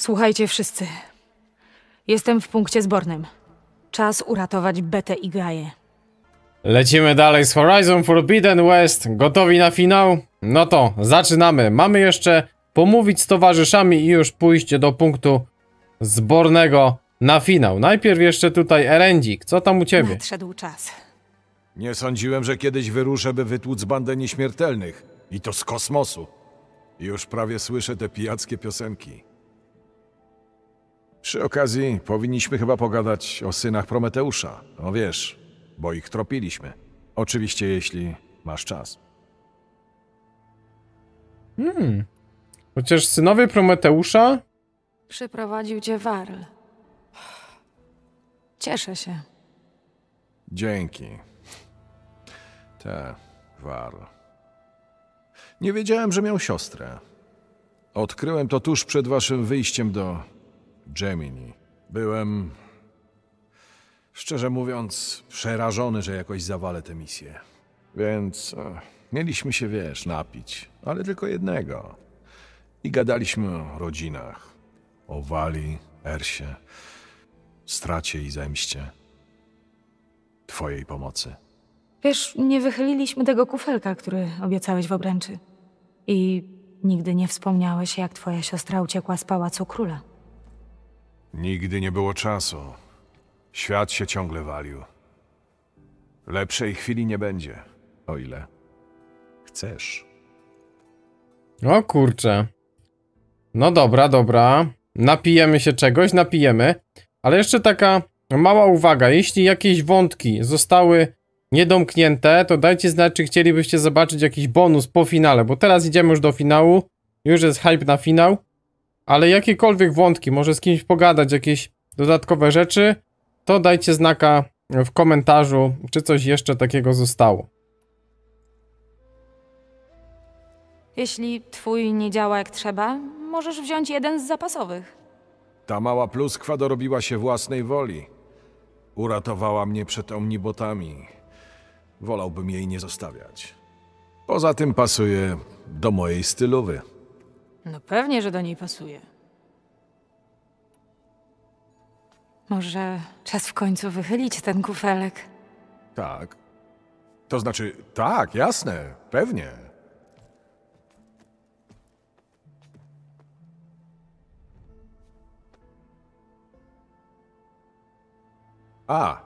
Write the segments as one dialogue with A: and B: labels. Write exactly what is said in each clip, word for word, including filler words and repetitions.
A: Słuchajcie wszyscy. Jestem w punkcie zbornym. Czas uratować Betę i Gaję.
B: Lecimy dalej z Horizon Forbidden West. Gotowi na finał? No to zaczynamy. Mamy jeszcze pomówić z towarzyszami i już pójść do punktu zbornego na finał. Najpierw jeszcze tutaj Erendzik. Co tam u ciebie?
A: Nadszedł czas.
C: Nie sądziłem, że kiedyś wyruszę, by wytłuc bandę nieśmiertelnych. I to z kosmosu. Już prawie słyszę te pijackie piosenki. Przy okazji powinniśmy chyba pogadać o synach Prometeusza. No wiesz, bo ich tropiliśmy. Oczywiście, jeśli masz czas.
B: Hmm. Chociaż synowie Prometeusza?
A: Przyprowadził cię Warl. Cieszę się.
C: Dzięki. Te, Warl. Nie wiedziałem, że miał siostrę. Odkryłem to tuż przed waszym wyjściem do Gemini. Byłem, szczerze mówiąc, przerażony, że jakoś zawalę tę misję. Więc e, mieliśmy się, wiesz, napić, ale tylko jednego. I gadaliśmy o rodzinach, o Wali, Ersie, stracie i zemście. Twojej pomocy.
A: Wiesz, nie wychyliliśmy tego kufelka, który obiecałeś w obręczy. I nigdy nie wspomniałeś, jak twoja siostra uciekła z Pałacu Króla.
C: Nigdy nie było czasu. Świat się ciągle walił. Lepszej chwili nie będzie, o ile chcesz.
B: O kurczę. No dobra, dobra. Napijemy się czegoś, napijemy. Ale jeszcze taka mała uwaga. Jeśli jakieś wątki zostały niedomknięte, to dajcie znać, czy chcielibyście zobaczyć jakiś bonus po finale, bo teraz idziemy już do finału. Już jest hype na finał. Ale jakiekolwiek wątki, może z kimś pogadać, jakieś dodatkowe rzeczy, to dajcie znaka w komentarzu, czy coś jeszcze takiego zostało.
A: Jeśli twój nie działa jak trzeba, możesz wziąć jeden z zapasowych.
C: Ta mała pluskwa dorobiła się własnej woli. Uratowała mnie przed omnibotami. Wolałbym jej nie zostawiać. Poza tym pasuje do mojej stylowy.
A: No pewnie, że do niej pasuje. Może czas w końcu wychylić ten kufelek.
C: Tak. To znaczy, tak, jasne, pewnie. A.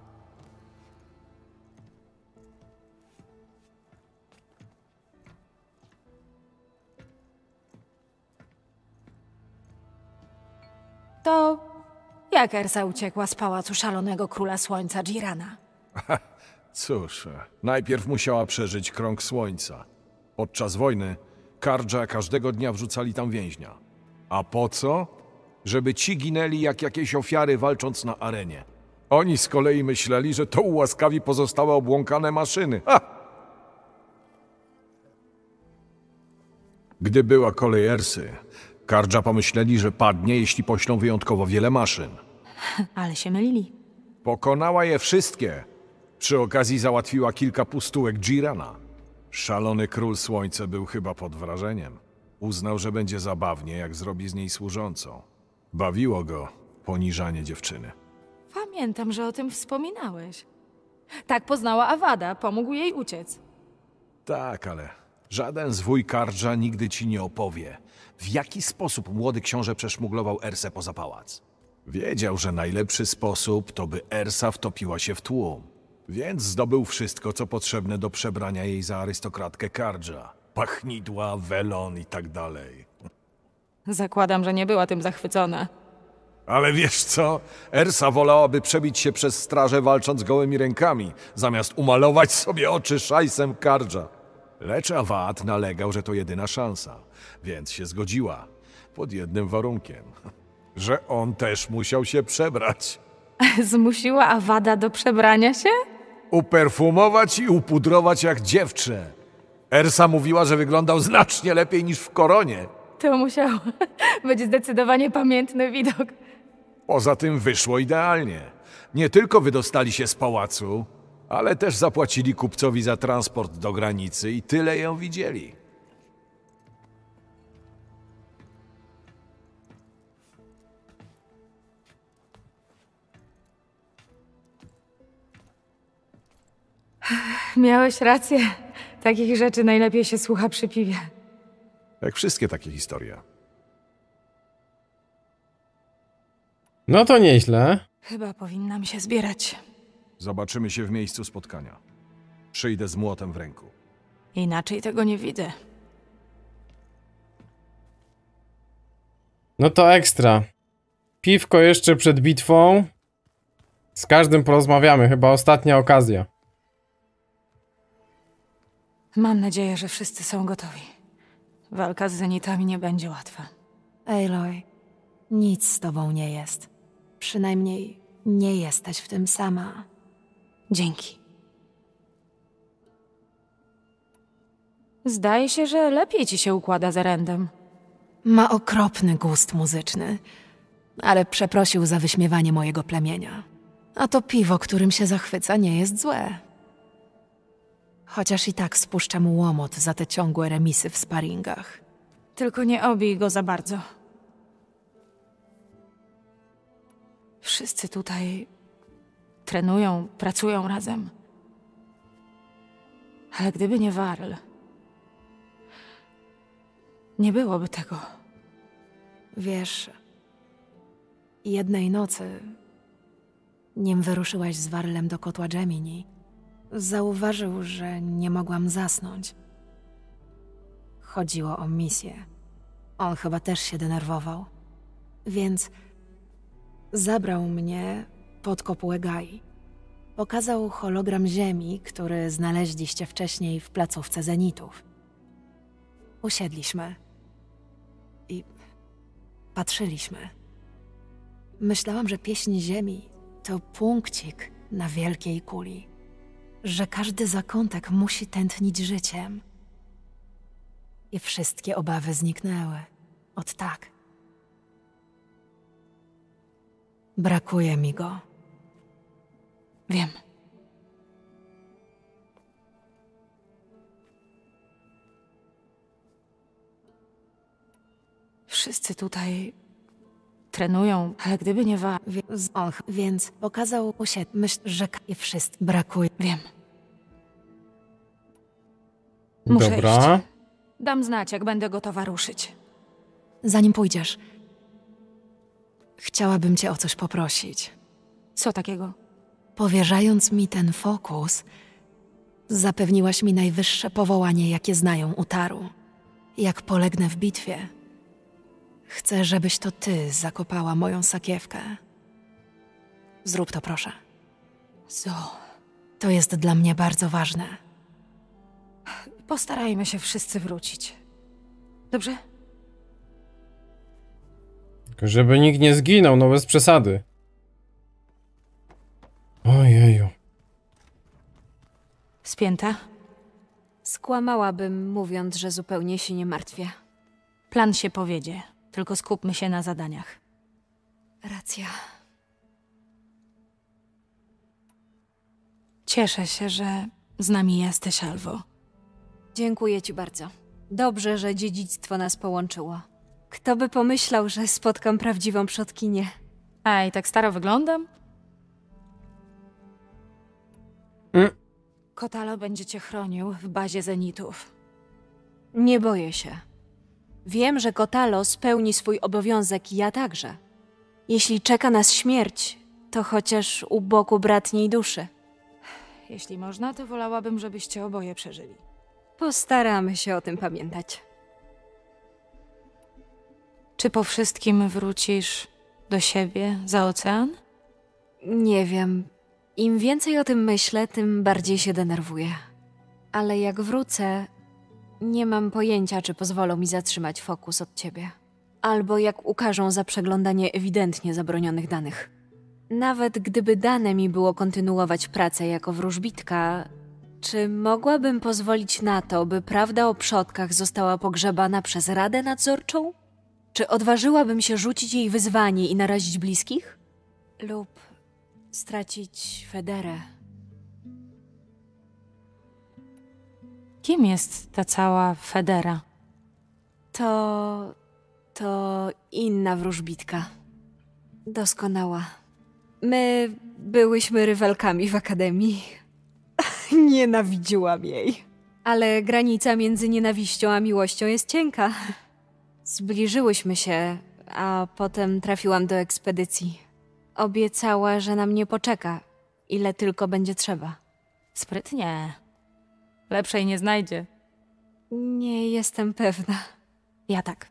A: To jak Ersa uciekła z Pałacu Szalonego Króla Słońca Jirana?
C: Cóż, najpierw musiała przeżyć krąg słońca. Podczas wojny Kardża każdego dnia wrzucali tam więźnia. A po co? Żeby ci ginęli jak jakieś ofiary walcząc na arenie. Oni z kolei myśleli, że to ułaskawi pozostałe obłąkane maszyny. Ha! Gdy była kolej Ersy, Kardża pomyśleli, że padnie, jeśli poślą wyjątkowo wiele maszyn.
A: Ale się mylili.
C: Pokonała je wszystkie. Przy okazji załatwiła kilka pustułek Jirana. Szalony Król Słońca był chyba pod wrażeniem. Uznał, że będzie zabawnie, jak zrobi z niej służącą. Bawiło go poniżanie dziewczyny.
A: Pamiętam, że o tym wspominałeś. Tak poznała Awada, pomógł jej uciec.
C: Tak, ale żaden zwój Kardża nigdy ci nie opowie, w jaki sposób młody książę przeszmuglował Ersę poza pałac. Wiedział, że najlepszy sposób to by Ersa wtopiła się w tłum, więc zdobył wszystko, co potrzebne do przebrania jej za arystokratkę Kardża. Pachnidła, welon i tak dalej.
A: Zakładam, że nie była tym zachwycona.
C: Ale wiesz co? Ersa wolałaby przebić się przez strażę walcząc gołymi rękami, zamiast umalować sobie oczy szajsem Kardża. Lecz Awad nalegał, że to jedyna szansa, więc się zgodziła. Pod jednym warunkiem, że on też musiał się przebrać.
A: Zmusiła Awada do przebrania się?
C: Uperfumować i upudrować jak dziewczę. Ersa mówiła, że wyglądał znacznie lepiej niż w koronie.
A: To musiał być zdecydowanie pamiętny widok.
C: Poza tym wyszło idealnie. Nie tylko wydostali się z pałacu, ale też zapłacili kupcowi za transport do granicy i tyle ją widzieli.
A: Miałeś rację. Takich rzeczy najlepiej się słucha przy piwie.
C: Jak wszystkie takie historie.
B: No to nieźle.
A: Chyba powinnam się zbierać.
C: Zobaczymy się w miejscu spotkania. Przyjdę z młotem w ręku.
A: Inaczej tego nie widzę.
B: No to ekstra. Piwko jeszcze przed bitwą. Z każdym porozmawiamy, chyba ostatnia okazja.
A: Mam nadzieję, że wszyscy są gotowi. Walka z zenitami nie będzie łatwa.
D: Aloy, nic z tobą nie jest. Przynajmniej nie jesteś w tym sama.
A: Dzięki. Zdaje się, że lepiej ci się układa z Erendem.
D: Ma okropny gust muzyczny, ale przeprosił za wyśmiewanie mojego plemienia. A to piwo, którym się zachwyca, nie jest złe. Chociaż i tak spuszcza mu łomot za te ciągłe remisy w sparingach.
A: Tylko nie obij go za bardzo. Wszyscy tutaj trenują, pracują razem. Ale gdyby nie Varl, nie byłoby tego.
D: Wiesz, jednej nocy, nim wyruszyłaś z Varlem do kotła Gemini, zauważył, że nie mogłam zasnąć. Chodziło o misję. On chyba też się denerwował. Więc zabrał mnie pod kopułę Gai. Pokazał hologram Ziemi, który znaleźliście wcześniej w placówce Zenitów. Usiedliśmy i patrzyliśmy. Myślałam, że pieśń Ziemi to punkcik na wielkiej kuli. Że każdy zakątek musi tętnić życiem. I wszystkie obawy zniknęły. Od tak. Brakuje mi go.
A: Wiem. Wszyscy tutaj trenują, ale gdyby nie Varl...
D: Więc, och, więc pokazał usied... Myśl, że k- i wszystko brakuje.
A: Wiem. Muszę
B: Dobra.
A: iść. Dam znać, jak będę gotowa ruszyć.
D: Zanim pójdziesz, chciałabym cię o coś poprosić.
A: Co takiego?
D: Powierzając mi ten fokus, zapewniłaś mi najwyższe powołanie, jakie znają Utaru. Jak polegnę w bitwie, chcę, żebyś to ty zakopała moją sakiewkę. Zrób to, proszę.
A: Zo.
D: To jest dla mnie bardzo ważne.
A: Postarajmy się wszyscy wrócić. Dobrze?
B: Tylko żeby nikt nie zginął, no bez przesady. Ojeju.
A: Spięta?
E: Skłamałabym, mówiąc, że zupełnie się nie martwię.
A: Plan się powiedzie. Tylko skupmy się na zadaniach.
E: Racja.
A: Cieszę się, że z nami jesteś, Alwo.
E: Dziękuję ci bardzo. Dobrze, że dziedzictwo nas połączyło. Kto by pomyślał, że spotkam prawdziwą przodkinię?
A: Ej, tak staro wyglądam?
B: Mm.
A: Kotalo będzie cię chronił w bazie Zenitów.
E: Nie boję się. Wiem, że Kotalo spełni swój obowiązek i ja także. Jeśli czeka nas śmierć, to chociaż u boku bratniej duszy.
A: Jeśli można, to wolałabym, żebyście oboje przeżyli.
E: Postaramy się o tym pamiętać.
A: Czy po wszystkim wrócisz do siebie za ocean?
E: Nie wiem. Im więcej o tym myślę, tym bardziej się denerwuję. Ale jak wrócę, nie mam pojęcia, czy pozwolą mi zatrzymać fokus od ciebie. Albo jak ukażą za przeglądanie ewidentnie zabronionych danych. Nawet gdyby dane mi było kontynuować pracę jako wróżbitka, czy mogłabym pozwolić na to, by prawda o przodkach została pogrzebana przez Radę Nadzorczą? Czy odważyłabym się rzucić jej wyzwanie i narazić bliskich? Lub stracić Federę?
A: Kim jest ta cała Federa?
E: To... to inna wróżbitka. Doskonała. My byłyśmy rywalkami w akademii. Nienawidziłam jej. Ale granica między nienawiścią a miłością jest cienka. Zbliżyłyśmy się, a potem trafiłam do ekspedycji. Obiecała, że na mnie poczeka, ile tylko będzie trzeba.
A: Sprytnie. Lepszej nie znajdzie.
E: Nie jestem pewna.
A: Ja tak.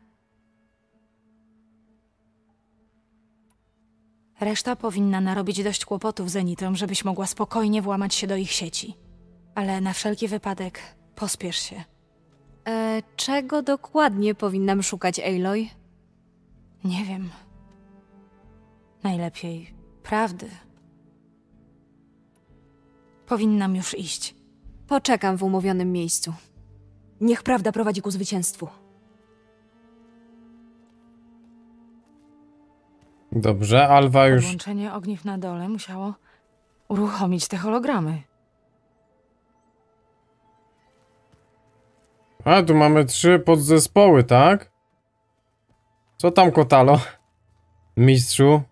A: Reszta powinna narobić dość kłopotów zenitom, żebyś mogła spokojnie włamać się do ich sieci. Ale na wszelki wypadek pospiesz się.
E: E, czego dokładnie powinnam szukać, Aloy?
A: Nie wiem. Najlepiej prawdy. Powinnam już iść.
E: Poczekam w umówionym miejscu. Niech prawda prowadzi ku zwycięstwu.
B: Dobrze, Alwa już...
A: Podłączenie ogniw na dole musiało uruchomić te hologramy.
B: A, tu mamy trzy podzespoły, tak? Co tam, Kotalo? Mistrzu?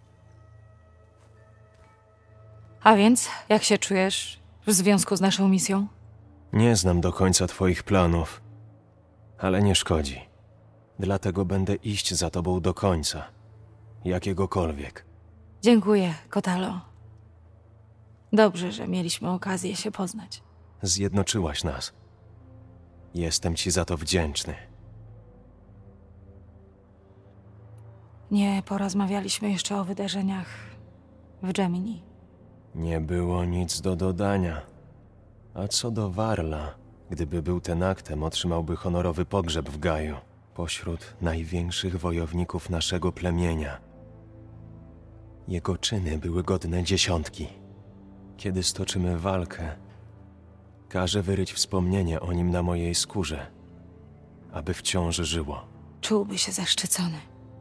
A: A więc, jak się czujesz w związku z naszą misją?
F: Nie znam do końca twoich planów, ale nie szkodzi. Dlatego będę iść za tobą do końca. Jakiegokolwiek.
A: Dziękuję, Kotalo. Dobrze, że mieliśmy okazję się poznać.
F: Zjednoczyłaś nas. Jestem ci za to wdzięczny.
A: Nie porozmawialiśmy jeszcze o wydarzeniach w Gemini.
F: Nie było nic do dodania. A co do Warla, gdyby był tenaktem, otrzymałby honorowy pogrzeb w Gaju, pośród największych wojowników naszego plemienia. Jego czyny były godne dziesiątki. Kiedy stoczymy walkę, każę wyryć wspomnienie o nim na mojej skórze, aby wciąż żyło.
A: Czułby się zaszczycony.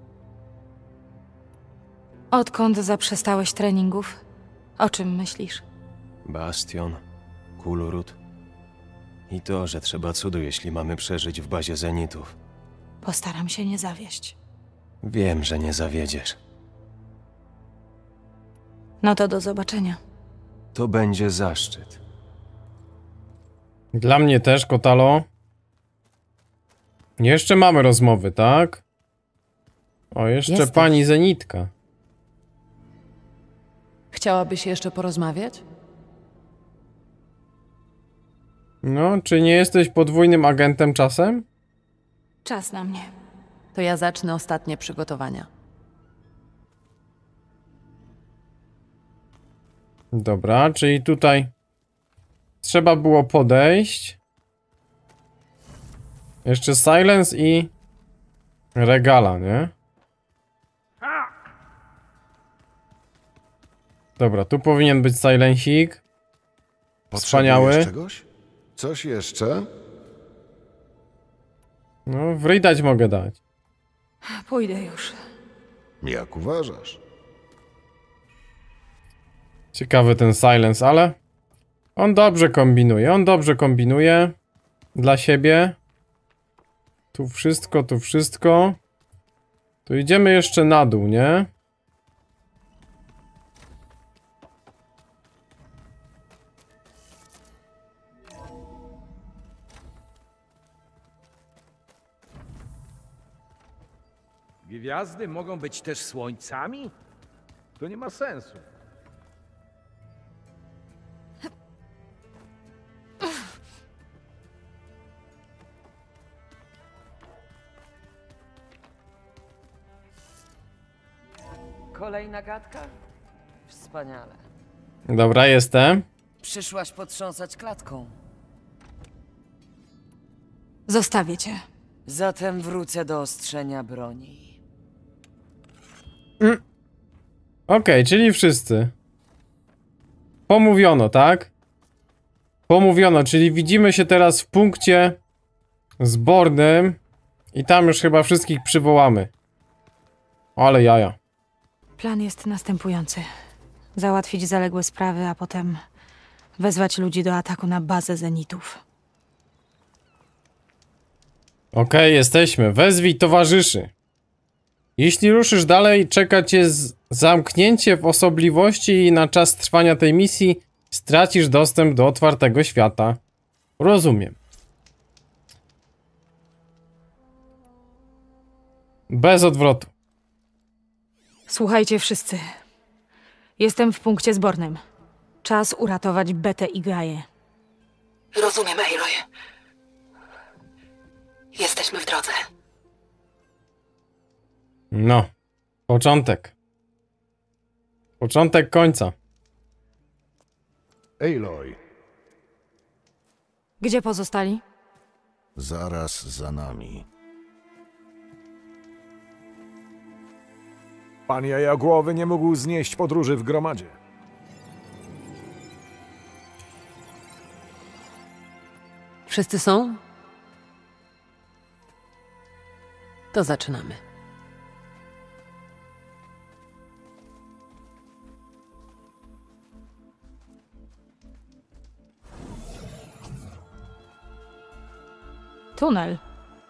A: Odkąd zaprzestałeś treningów? O czym myślisz?
F: Bastion, Kulrut i to, że trzeba cudu, jeśli mamy przeżyć w bazie Zenitów.
A: Postaram się nie zawieść.
F: Wiem, że nie zawiedziesz.
A: No to do zobaczenia.
F: To będzie zaszczyt.
B: Dla mnie też, Kotalo. Jeszcze mamy rozmowy, tak? O, jeszcze
G: Jesteś.
B: pani Zenitka.
G: Chciałabyś jeszcze porozmawiać?
B: No, czy nie jesteś podwójnym agentem czasem?
A: Czas na mnie.
G: To ja zacznę ostatnie przygotowania.
B: Dobra, czyli tutaj trzeba było podejść. Jeszcze Silence i Regala, nie? Dobra, tu powinien być Silencik. Wspaniały.
C: Potrzebujesz czegoś? Coś jeszcze?
B: No, wryj dać mogę dać.
A: Pójdę już.
C: Jak uważasz?
B: Ciekawy ten Silence, ale on dobrze kombinuje, on dobrze kombinuje dla siebie. Tu wszystko, tu wszystko. Tu idziemy jeszcze na dół, nie?
H: Gwiazdy mogą być też słońcami? To nie ma sensu.
I: Kolejna gadka? Wspaniale.
B: Dobra, jestem.
I: Przyszłaś potrząsać klatką.
A: Zostawię cię.
I: Zatem wrócę do ostrzenia broni.
B: Okej, czyli wszyscy. Pomówiono, tak? Pomówiono, czyli widzimy się teraz w punkcie zbornym i tam już chyba wszystkich przywołamy. Ale jaja.
A: Plan jest następujący. Załatwić zaległe sprawy, a potem wezwać ludzi do ataku na bazę Zenitów.
B: Okej, jesteśmy. Wezwij towarzyszy. Jeśli ruszysz dalej, czeka cię z zamknięcie w osobliwości i na czas trwania tej misji stracisz dostęp do otwartego świata. Rozumiem. Bez odwrotu.
A: Słuchajcie wszyscy. Jestem w punkcie zbornym. Czas uratować Betę i Gaję.
D: Rozumiem, Aloy. Jesteśmy w drodze.
B: No. Początek. Początek końca.
C: Aloy,
A: Gdzie pozostali?
C: zaraz za nami. Pan Jajagłowy nie mógł znieść podróży w gromadzie.
G: Wszyscy są? To zaczynamy.
A: Tunel.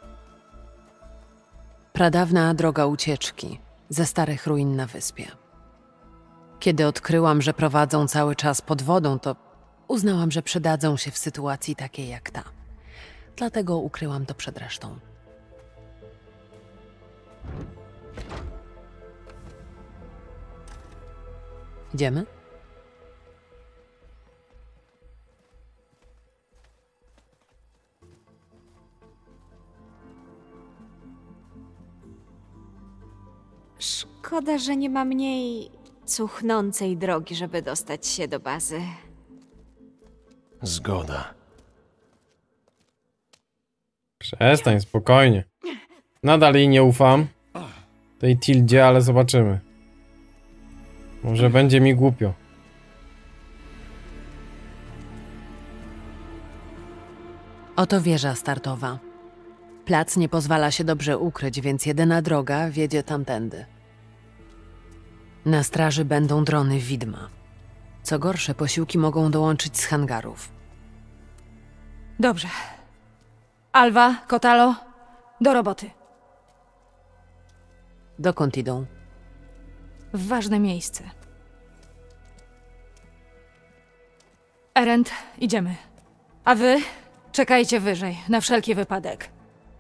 G: Pradawna droga ucieczki ze starych ruin na wyspie. Kiedy odkryłam, że prowadzą cały czas pod wodą, to uznałam, że przydadzą się w sytuacji takiej jak ta. Dlatego ukryłam to przed resztą. Idziemy?
E: Szkoda, że nie ma mniej cuchnącej drogi, żeby dostać się do bazy.
F: Zgoda.
B: Przestań, spokojnie. Nadal jej nie ufam. Tej Tildzie, ale zobaczymy. Może będzie mi głupio.
G: Oto wieża startowa. Plac nie pozwala się dobrze ukryć, więc jedyna droga wiedzie tamtędy. Na straży będą drony widma. Co gorsze, posiłki mogą dołączyć z hangarów.
A: Dobrze. Alwa, Kotalo, do roboty.
G: Dokąd idą?
A: W ważne miejsce. Erend, idziemy. A wy czekajcie wyżej, na wszelki wypadek.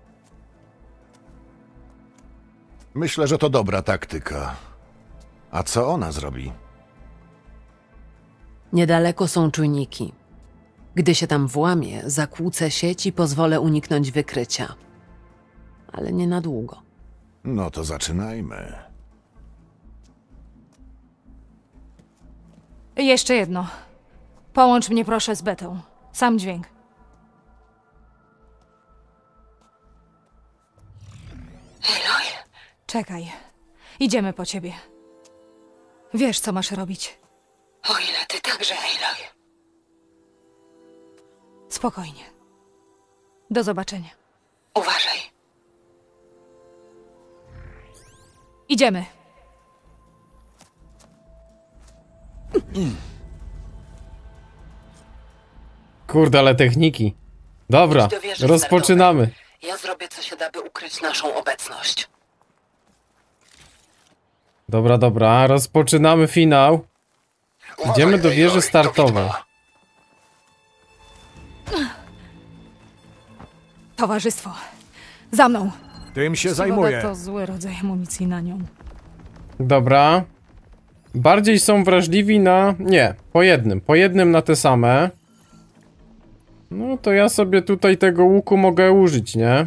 C: Myślę, że to dobra taktyka. A co ona zrobi?
G: Niedaleko są czujniki. Gdy się tam włamie, zakłócę sieć i pozwolę uniknąć wykrycia. Ale nie na długo.
C: No to zaczynajmy.
A: Jeszcze jedno. Połącz mnie proszę z Betą. Sam dźwięk.
D: Aloy,
A: Czekaj. Idziemy po ciebie. Wiesz, co masz robić.
D: o ile ty także, Aloy.
A: Spokojnie. Do zobaczenia.
D: Uważaj.
A: Idziemy.
B: Kurde, ale techniki. Dobra,
G: Idź do wieży
B: rozpoczynamy.
G: Ja zrobię, co się da, by ukryć naszą obecność.
B: Dobra, dobra, rozpoczynamy finał. Idziemy do wieży startowej.
A: Towarzystwo. Za mną.
C: Tym się
A: Woda
C: zajmuję.
A: to zły rodzaj amunicji na nią.
B: Dobra. Bardziej są wrażliwi na... Nie, po jednym. Po jednym na te same. No to ja sobie tutaj tego łuku mogę użyć, nie?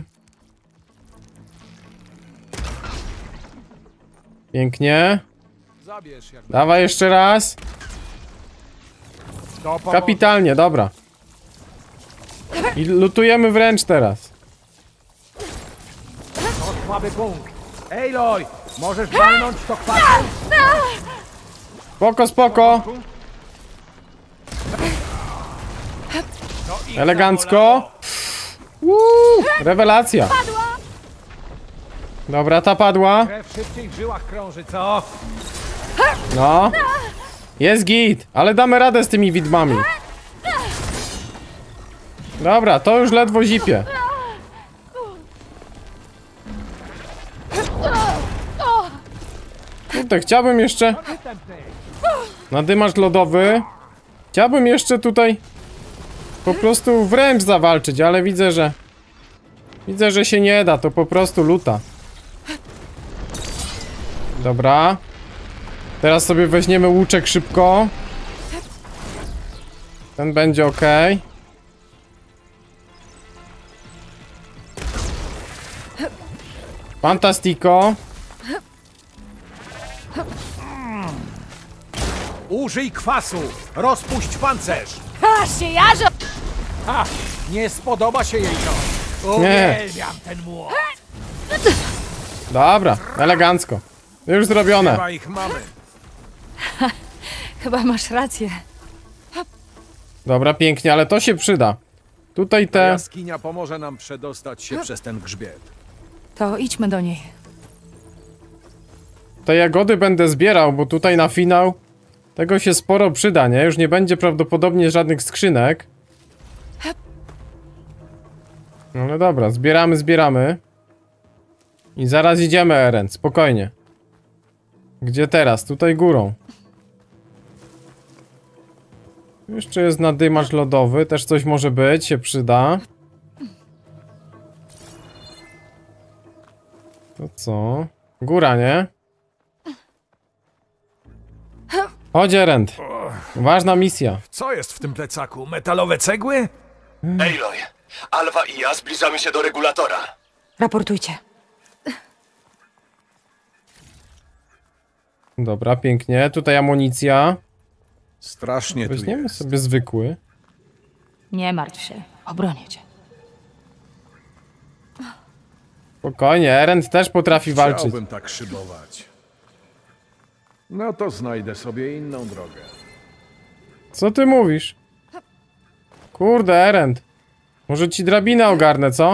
B: Pięknie.
H: Zabierz jak
B: Dawaj jeszcze raz.
H: do pomocy.
B: Kapitalnie, dobra. I lutujemy wręcz teraz.
H: To słaby punkt. Aloy, możesz walnąć to kwasu?
B: Spoko, spoko. Elegancko. Uuu, rewelacja. Dobra, ta padła.
H: Krew szybciej w żyłach krąży, co?
B: No. Jest git, ale damy radę z tymi widmami. Dobra, to już ledwo zipie. Kurde, chciałbym jeszcze... Nadymacz lodowy. Chciałbym jeszcze tutaj po prostu wręcz zawalczyć, ale widzę, że widzę, że się nie da, to po prostu luta. Dobra. Teraz sobie weźmiemy łuczek szybko. Ten będzie ok. Fantastico.
H: Użyj kwasu! Rozpuść pancerz!
E: Patrzcie, jarze!
H: Ha! Nie spodoba się jej to!
B: Nie.
H: Uwielbiam ten młot!
B: Dobra, elegancko. Już zrobione.
H: Chyba ich mamy.
A: Chyba masz rację.
B: Dobra, pięknie, ale to się przyda. Tutaj
C: Ta
B: te...
C: jaskinia pomoże nam przedostać się przez ten grzbiet.
A: To idźmy do niej.
B: Te jagody będę zbierał, bo tutaj na finał tego się sporo przyda, nie? Już nie będzie prawdopodobnie żadnych skrzynek. No, no dobra, zbieramy, zbieramy. I zaraz idziemy, Eren, spokojnie. Gdzie teraz? Tutaj górą. Jeszcze jest nadymacz lodowy, też coś może być, się przyda. To co? Góra, nie? Chodź, Erend. Ważna misja.
C: Co jest w tym plecaku? Metalowe cegły?
F: Aloy, Alwa i ja zbliżamy się do regulatora.
A: Raportujcie.
B: Dobra, pięknie. Tutaj amunicja.
C: Strasznie tu
B: Weźmiemy
C: jest.
B: sobie zwykły.
A: Nie martw się. Obronię cię.
B: Spokojnie, Erend też potrafi walczyć.
C: Chciałbym tak szybować. No to znajdę sobie inną drogę.
B: Co ty mówisz? Kurde, Erend. Może ci drabinę ogarnę, co?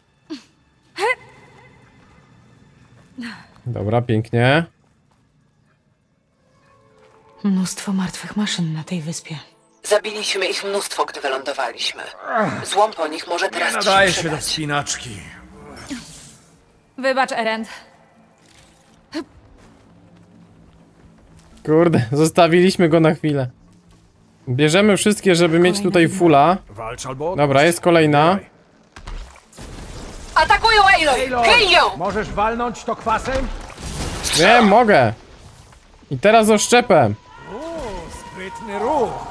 B: Dobra, pięknie.
A: Mnóstwo martwych maszyn na tej wyspie.
G: Zabiliśmy ich mnóstwo, gdy wylądowaliśmy. Złom po nich może teraz ci
H: Nadaje
G: się
H: się do
G: przydać.
H: wspinaczki.
A: Wybacz, Erend.
B: Kurde, zostawiliśmy go na chwilę. Bierzemy wszystkie, żeby mieć tutaj fulla.
C: Walcz albo...
B: Dobra, jest kolejna.
G: Atakują Aloy! Kryj ją!
H: Możesz walnąć to kwasem?
B: Wiem, mogę. I teraz oszczepem.
H: Uuu, sprytny ruch.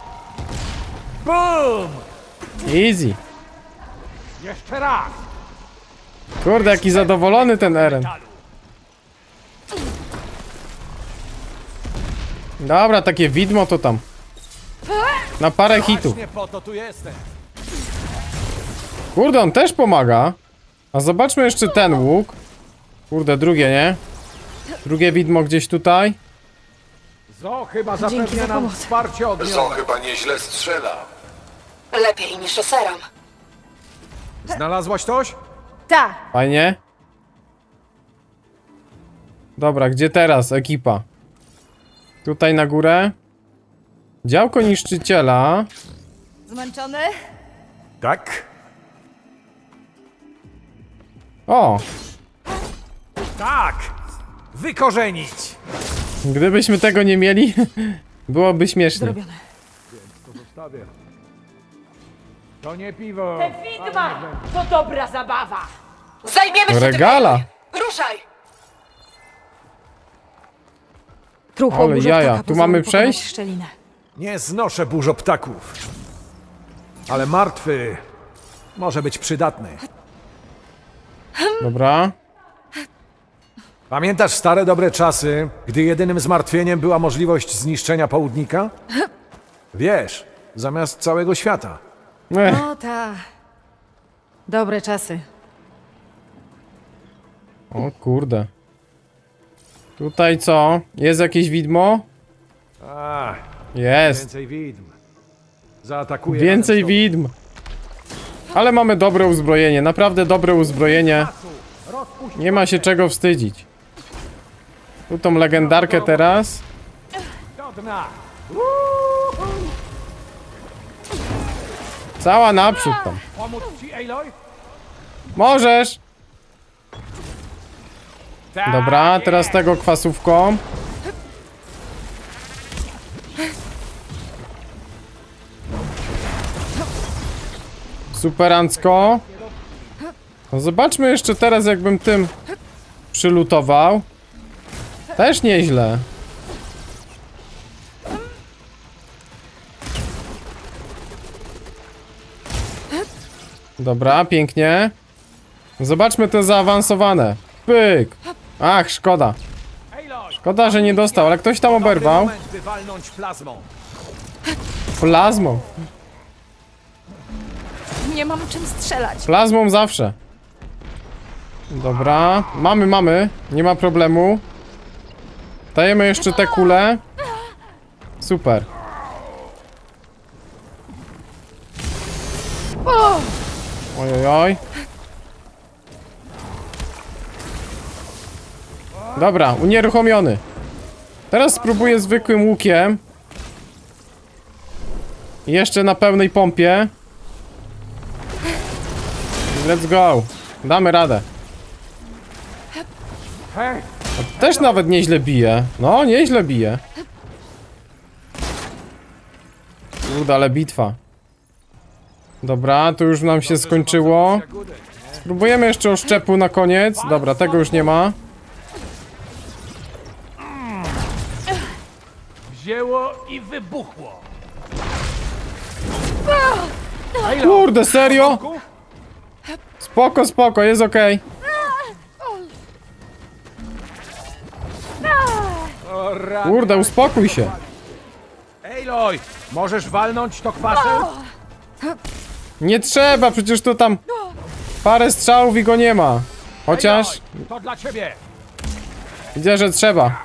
H: Bum!
B: Easy.
H: Jeszcze raz.
B: Kurde, jaki zadowolony ten Eren. Dobra, takie widmo to tam. Na parę hitów.
H: Nie po to tu jestem.
B: Kurde, on też pomaga. A zobaczmy jeszcze ten łuk. Kurde, drugie, nie? Drugie widmo gdzieś tutaj.
H: Zo chyba
A: Dzięki
H: zapewnia
A: za
H: nam
A: pomoc.
H: wsparcie
F: Zo
H: ogniowe.
F: chyba nieźle strzela.
G: Lepiej niż oseram.
C: Znalazłaś coś?
A: Ta!
B: Fajnie. Dobra, gdzie teraz ekipa? Tutaj na górę. Działko niszczyciela.
A: Zmęczony?
C: Tak.
B: O!
H: Tak! Wykorzenić!
B: Gdybyśmy tego nie mieli, byłoby śmiesznie.
A: Zrobione.
H: Zostawię. To nie piwo.
I: Widma! To dobra zabawa!
G: Zajmiemy się
B: Regala!
G: tym! Ruszaj!
A: Truchło
B: Ale
A: burzoptaka
B: jaja, tu
A: pozwoli
B: mamy
A: pokonać
B: przejść?
A: szczelinę.
C: Nie znoszę burzoptaków. Ale martwy może być przydatny.
B: Dobra.
C: Pamiętasz stare dobre czasy, gdy jedynym zmartwieniem była możliwość zniszczenia południka? Wiesz, zamiast całego świata.
B: Ech,
A: No ta. Dobre czasy.
B: o kurde. Tutaj co? Jest jakieś widmo?
C: A,
B: Jest.
C: więcej widm. Zaatakuję.
B: Więcej
C: razem z
B: widm. Ale mamy dobre uzbrojenie, naprawdę dobre uzbrojenie. Nie ma się czego wstydzić. Tu tą legendarkę teraz.
H: Do dna.
B: Cała naprzód tam.
H: Pomóc ci, Aloy?
B: Możesz!
H: Tak,
B: Dobra,
H: jest.
B: teraz tego kwasówką. Superancko. No zobaczmy jeszcze teraz, jakbym tym przylutował. Też nieźle. Dobra, pięknie. Zobaczmy te zaawansowane. Pyk. Ach, szkoda. Szkoda, że nie dostał, ale ktoś tam oberwał. Plazmą.
A: Nie mam czym strzelać.
B: Plazmą zawsze. Dobra, mamy, mamy. Nie ma problemu. Dajemy jeszcze te kule. Super. Ojojoj. Dobra, unieruchomiony. Teraz spróbuję zwykłym łukiem. I jeszcze na pełnej pompie. Let's go. Damy radę. A też nawet nieźle bije. No, nieźle bije. Kurde, ale bitwa. Dobra, to już nam się skończyło. Spróbujemy jeszcze oszczepu na koniec. Dobra, tego już nie ma.
H: Wzięło i wybuchło.
B: Kurde, serio? Spoko, spoko, jest okej. Kurde, uspokój się.
H: Aloy, możesz walnąć to kwasem?
B: Nie trzeba, przecież to tam parę strzałów i go nie ma. Chociaż
H: Aloy, to dla ciebie.
B: widzę, że trzeba.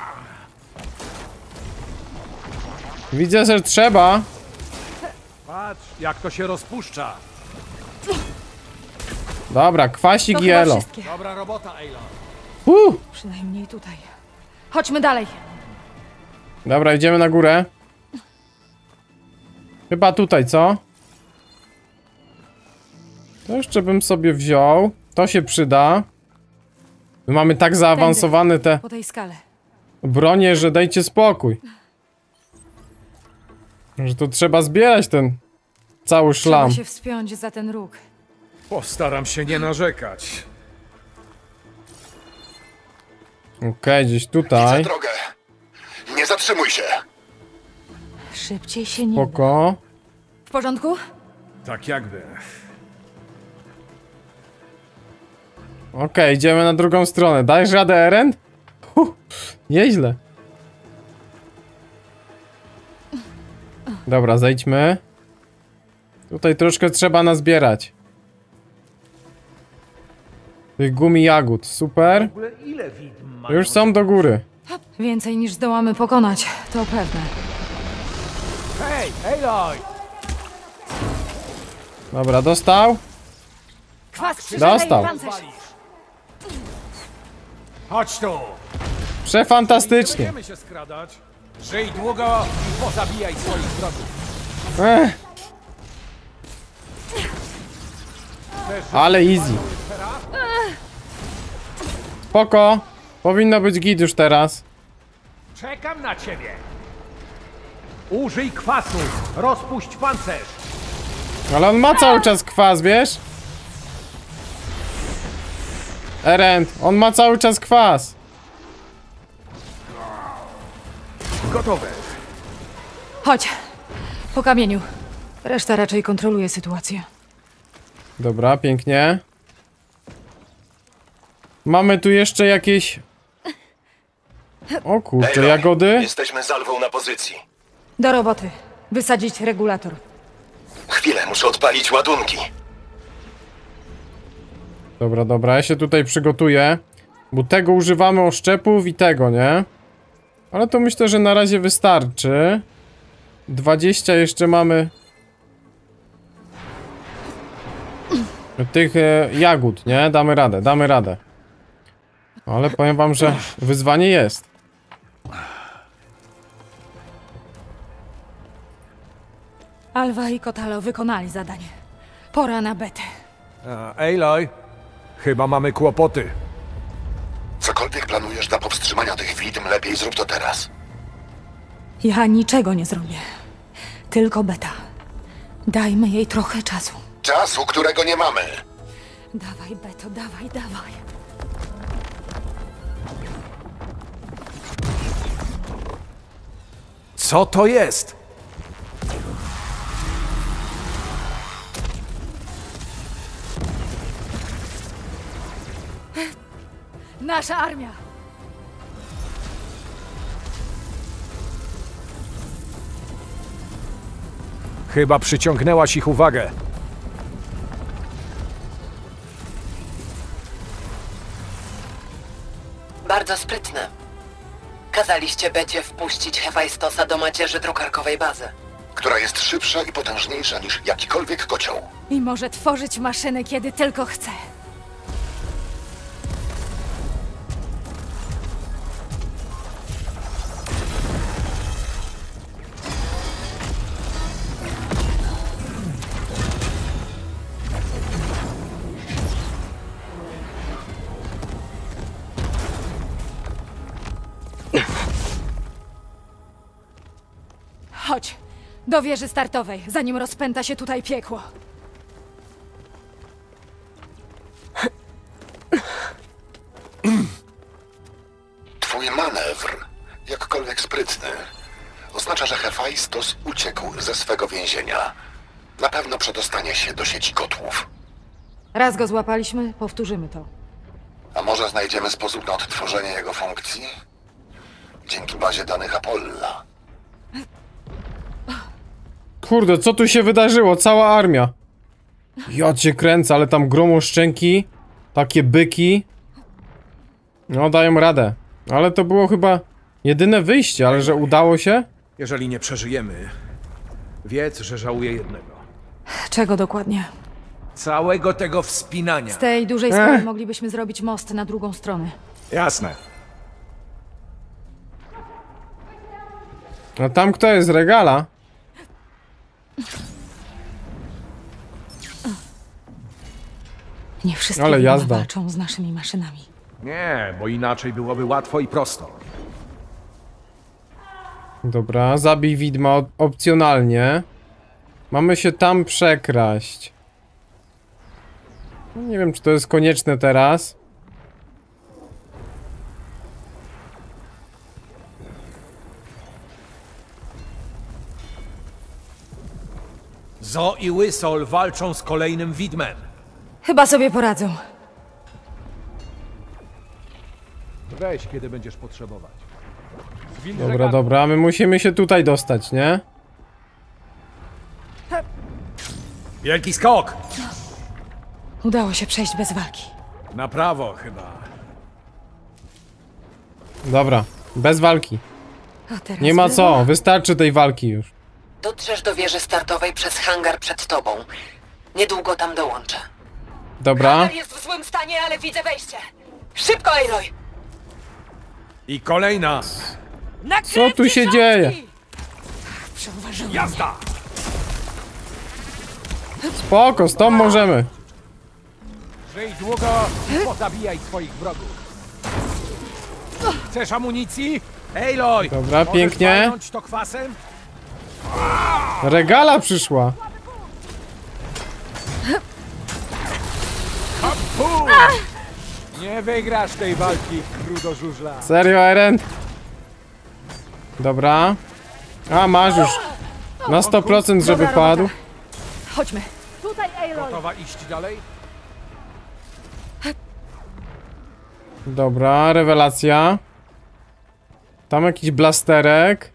B: Widzę, że trzeba.
H: Patrz, jak to się rozpuszcza.
B: Dobra, kwasik
A: To
B: i
A: chyba
B: elo.
A: wszystkie.
H: Dobra robota, Aloy.
B: Uh.
A: Przynajmniej tutaj. Chodźmy dalej.
B: Dobra, idziemy na górę. Chyba tutaj, co? To jeszcze bym sobie wziął. To się przyda. My mamy tak zaawansowane te
A: Po tej skale.
B: bronie, że dajcie spokój. Że tu trzeba zbierać ten cały szlam.
A: Trzeba się wspiąć za ten róg.
H: Postaram się nie narzekać.
B: Okej, okay, gdzieś
J: Widzę
B: tutaj.
J: drogę. Nie zatrzymuj się.
A: Szybciej się nie da.
B: Spoko.
A: W porządku?
H: Tak jakby.
B: Okej, okay, idziemy na drugą stronę. Dajesz radę, Eren? Huh, nieźle. Dobra, zejdźmy. Tutaj troszkę trzeba nazbierać. Tych gumi jagód, super.
H: W ogóle ile widm ma?
B: Już są do góry.
A: Więcej niż zdołamy pokonać, to pewne.
H: Hej, Aloy!
B: Dobra, dostał?
A: Kwas
B: Dostał.
H: Chodź tu!
B: Przefantastycznie.
H: Nie będziemy się skradać. Żyj długo i pozabijaj swoich wrogów.
B: Ech. Ale easy. Spoko. Powinno być git już teraz.
H: Czekam na ciebie. Użyj kwasu. Rozpuść pancerz.
B: Ale on ma cały czas kwas, wiesz? Erend, on ma cały czas kwas.
H: Gotowe.
A: Chodź. Po kamieniu. Reszta raczej kontroluje sytuację.
B: Dobra, pięknie. Mamy tu jeszcze jakieś... O kurczę,
J: Aloy,
B: jagody?
J: Jesteśmy z Alwą na pozycji.
A: Do roboty. Wysadzić regulator.
J: Chwilę, muszę odpalić ładunki.
B: Dobra, dobra, ja się tutaj przygotuję. Bo tego używamy oszczepów i tego, nie? Ale to myślę, że na razie wystarczy. dwadzieścia jeszcze mamy... Tych e, jagód, nie? Damy radę, damy radę. Ale powiem wam, że wyzwanie jest.
A: Alwa i Kotalo wykonali zadanie. Pora na betę.
H: A, Aloy, chyba mamy kłopoty.
J: Cokolwiek planujesz dla powstrzymania tych widm, lepiej zrób to teraz.
A: Ja niczego nie zrobię. Tylko beta. Dajmy jej trochę czasu.
J: Czasu, którego nie mamy.
A: Dawaj, Beto, dawaj, dawaj.
H: Co to jest?
A: Nasza armia!
H: Chyba przyciągnęłaś ich uwagę.
G: Bardzo sprytne. Kazaliście Becie wpuścić Hefajstosa do macierzy drukarkowej bazy.
J: Która jest szybsza i potężniejsza niż jakikolwiek kocioł.
A: I może tworzyć maszyny, kiedy tylko chce. Chodź, do wieży startowej, zanim rozpęta się tutaj piekło.
J: Twój manewr, jakkolwiek sprytny, oznacza, że Hefajstos uciekł ze swego więzienia. Na pewno przedostanie się do sieci kotłów.
A: Raz go złapaliśmy, powtórzymy to.
J: A może znajdziemy sposób na odtworzenie jego funkcji? Dzięki bazie danych Apolla.
B: Kurde, co tu się wydarzyło? Cała armia. Ja cię kręcę, ale tam gromoszczęki, takie byki. No, dają radę. Ale to było chyba jedyne wyjście, ale że udało się?
H: Jeżeli nie przeżyjemy, wiedz, że żałuję jednego.
A: Czego dokładnie?
H: Całego tego wspinania.
A: Z tej dużej skali moglibyśmy zrobić most na drugą stronę.
H: Jasne.
B: A tam kto jest? Regala?
A: Nie wszystkie
B: Ale
A: widma
B: jazda.
A: walczą z naszymi maszynami.
H: Nie, bo inaczej byłoby łatwo i prosto.
B: Dobra, zabij widma op- opcjonalnie. Mamy się tam przekraść. No, nie wiem, czy to jest konieczne teraz.
H: Zo i Whistle walczą z kolejnym widmem.
A: Chyba sobie poradzą.
H: Weź, kiedy będziesz potrzebować.
B: Dobra, dobra, my musimy się tutaj dostać, nie?
H: Wielki skok!
A: Udało się przejść bez walki.
H: Na prawo chyba.
B: Dobra, bez walki.
A: A teraz
B: Nie ma
A: było.
B: co, wystarczy tej walki już.
G: Dotrzesz do wieży startowej przez hangar przed tobą. Niedługo tam dołączę.
B: Dobra,
G: jest w złym stanie, ale widzę wejście. Szybko, Aloy!
H: I kolejna.
B: co tu się dzieje?
A: Przeuważyłem.
H: Jazda!
B: Spoko, z tą możemy.
H: Żyj długo i pozabijaj swoich wrogów. Chcesz amunicji? Aloy!
B: Dobra,
H: możesz
B: pięknie.
H: walnąć to kwasem?
B: Regala przyszła.
H: Pu! Nie wygrasz tej walki, krudo żużla.
B: Serio, Eren? Dobra. A, masz już. Na sto procent, żeby
A: Dobra robota.
B: padł.
A: Chodźmy. Tutaj, Aloy.
H: Gotowa iść dalej?
B: Dobra, rewelacja. Tam jakiś blasterek.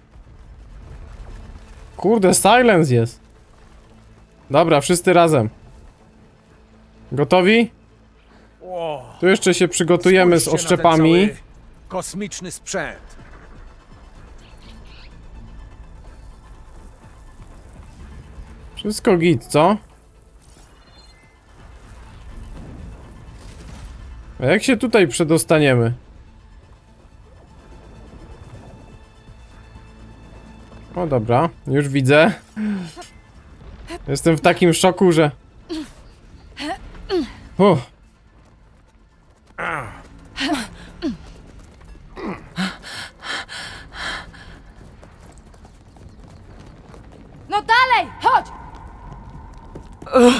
B: Kurde, silence jest. Dobra, wszyscy razem. Gotowi?
H: O,
B: Tu jeszcze się przygotujemy z
H: spójrzcie na ten
B: odszczepami.
H: cały kosmiczny sprzęt.
B: Wszystko git, co? A jak się tutaj przedostaniemy? O dobra, już widzę. Jestem w takim szoku, że... Uff.
A: No dalej, chodź!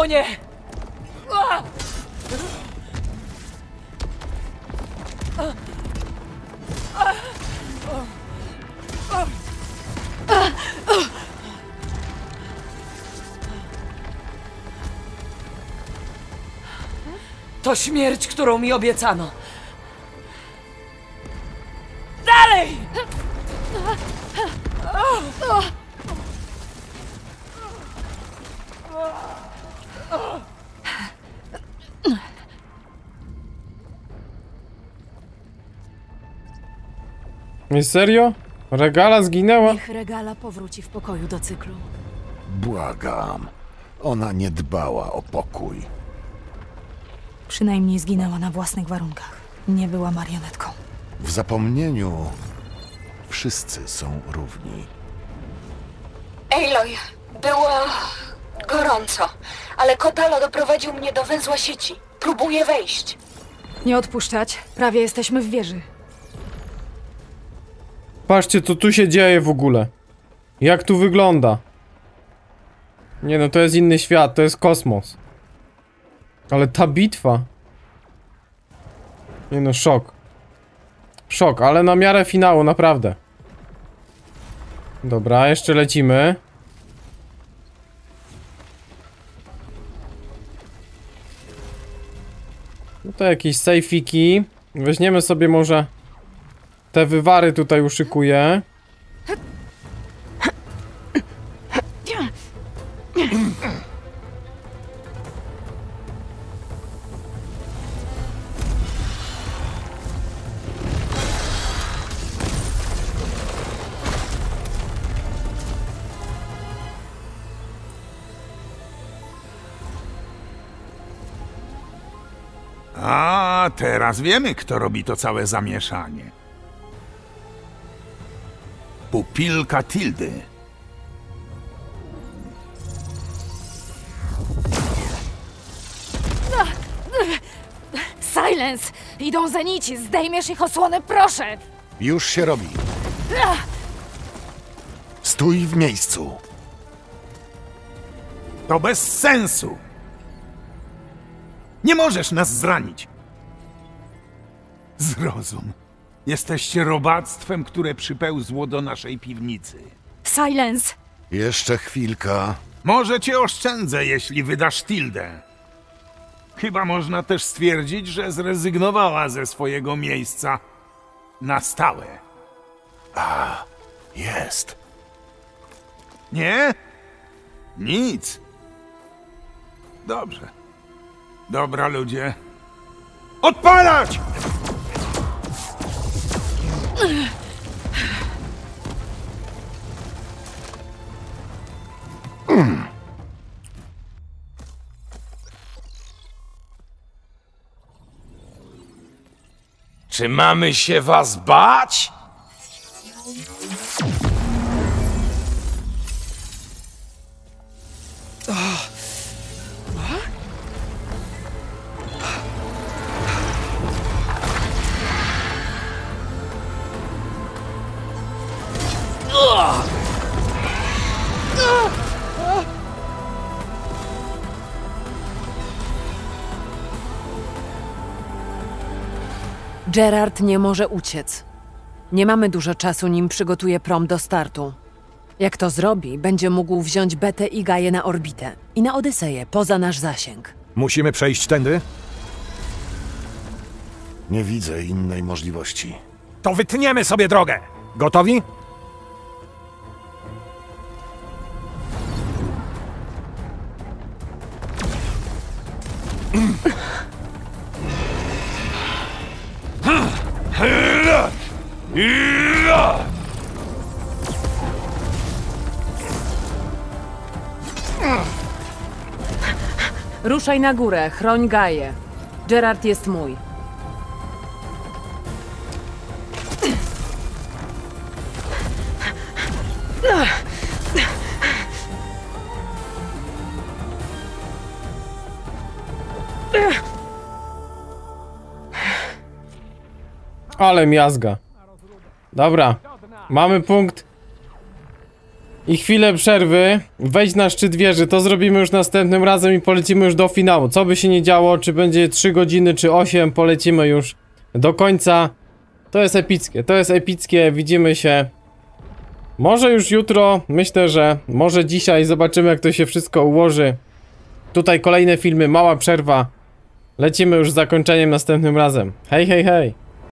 I: nie! To śmierć, którą mi obiecano. Dalej!
B: Nie serio? Regala zginęła?
D: Niech Regala powróci w pokoju do cyklu.
J: Błagam. Ona nie dbała o pokój.
A: Przynajmniej zginęła na własnych warunkach. Nie była marionetką.
J: W zapomnieniu wszyscy są równi.
K: Aloy, było gorąco, ale Kotalo doprowadził mnie do węzła sieci. Próbuję wejść.
A: Nie odpuszczać. Prawie jesteśmy w wieży.
B: Patrzcie, co tu się dzieje w ogóle. Jak tu wygląda. Nie no, to jest inny świat, to jest kosmos. Ale ta bitwa. Nie no, szok. Szok, ale na miarę finału, naprawdę. Dobra, jeszcze lecimy. No to jakieś sejfiki. Weźmiemy sobie może... Te wywary tutaj uszykuję.
L: A, teraz wiemy, kto robi to całe zamieszanie. Pupilka Tildy.
A: Silence! Idą zenici! Zdejmiesz ich osłonę, proszę!
J: Już się robi. Stój w miejscu.
L: To bez sensu. Nie możesz nas zranić. Zrozum. Jesteście robactwem, które przypełzło do naszej piwnicy.
A: Silence!
J: Jeszcze chwilka.
L: Może cię oszczędzę, jeśli wydasz Tildę. Chyba można też stwierdzić, że zrezygnowała ze swojego miejsca na stałe.
J: A, jest.
L: Nie? Nic. Dobrze. Dobra, ludzie. Odpalać!
J: Mm.
H: Czy mamy się was bać?
G: Gerard nie może uciec. Nie mamy dużo czasu, nim przygotuje prom do startu. Jak to zrobi, będzie mógł wziąć Betę i Gaję na orbitę i na Odyseję, poza nasz zasięg.
C: Musimy przejść tędy?
J: Nie widzę innej możliwości.
C: To wytniemy sobie drogę. Gotowi?
G: Ruszaj na górę, chroń Gaję. Gerard jest mój.
B: Ale miazga. Dobra, mamy punkt i chwilę przerwy, wejść na szczyt wieży, to zrobimy już następnym razem i polecimy już do finału. Co by się nie działo, czy będzie trzy godziny, czy osiem, polecimy już do końca. To jest epickie, to jest epickie, widzimy się może już jutro, myślę, że może dzisiaj, zobaczymy jak to się wszystko ułoży. Tutaj kolejne filmy, mała przerwa. Lecimy już z zakończeniem następnym razem. Hej, hej, hej!